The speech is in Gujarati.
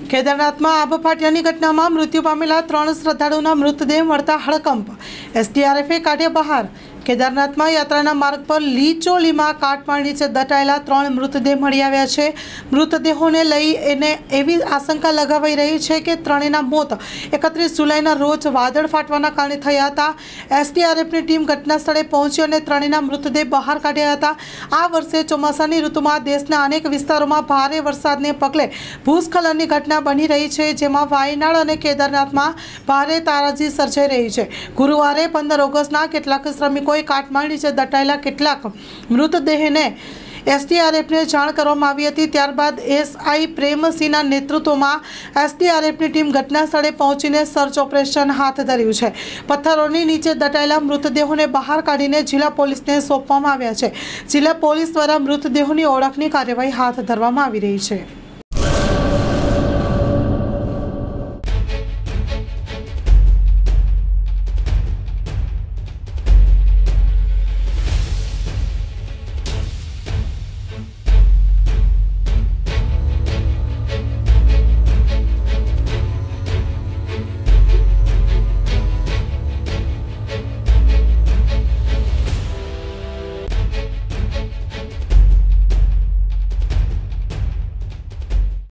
કેદારનાથમાં આબ ફાટ્યાની ઘટનામાં મૃત્યુ પામેલા 3 શ્રદ્ધાળુઓના મૃતદેહ મળતા હડકંપ। એસડીઆરએફે કાઢ્યા બહાર। કેદારનાથમાં યાત્રાના માર્ગ પર લીચોલીમાં કાટમાળ નીચે દટાયેલા 3 મૃતદેહ મળી આવ્યા છે। મૃતદેહોને લઈને એવી આશંકા લગાવાઈ રહી છે કે ત્રણેયના મોત 31 જુલાઈના રોજ વાદળ ફાટવાના કારણે થયા હતા। એસડીઆરએફની ટીમ ઘટના સ્થળે પહોંચી અને ત્રણેયના મૃતદેહ બહાર કાઢ્યા હતા। આ વર્ષે ચોમાસાની ઋતુમાં દેશના અનેક વિસ્તારોમાં ભારે વરસાદને પગલે ભૂસ્ખલનની ઘટના બની રહી છે, જેમાં વાયનાડ અને કેદારનાથમાં ભારે તારાજી સર્જાઈ રહી છે। ગુરુવારે 15 ઓગસ્ટના કેટલાક શ્રમિકોએ કાટમાળ નીચે દટાયેલા કેટલાક મૃતદેહને એસડીઆરએફને જાણ કરવામાં આવી હતી। ત્યારબાદ એસઆઈ પ્રેમસિંહના નેતૃત્વમાં એસડીઆરએફની ટીમ ઘટના સ્થળે પહોંચીને સર્ચ ઓપરેશન હાથ ધર્યું છે। પથ્થરોની નીચે દટાયેલા મૃતદેહોને બહાર કાઢીને જિલ્લા પોલીસને સોંપવામાં આવ્યા છે। જિલ્લા પોલીસ દ્વારા મૃતદેહોની ઓળખની કાર્યવાહી હાથ ધરવામાં આવી રહી છે।